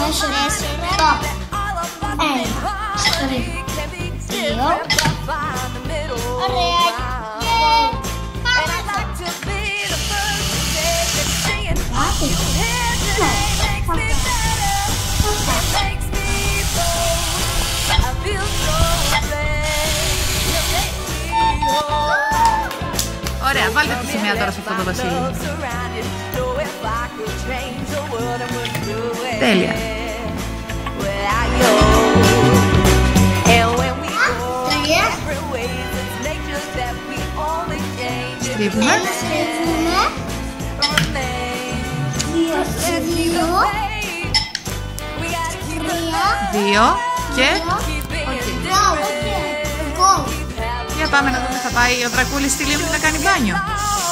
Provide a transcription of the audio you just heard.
Ωραία. Ωραία, βάλτε τη σημαία τώρα σε αυτό το Βασίλη. Τέλεια. Στρίβουμε. Δύο και... Για πάμε να δούμε, θα πάει ο Δρακούλης στη λίμνη να κάνει μπάνιο.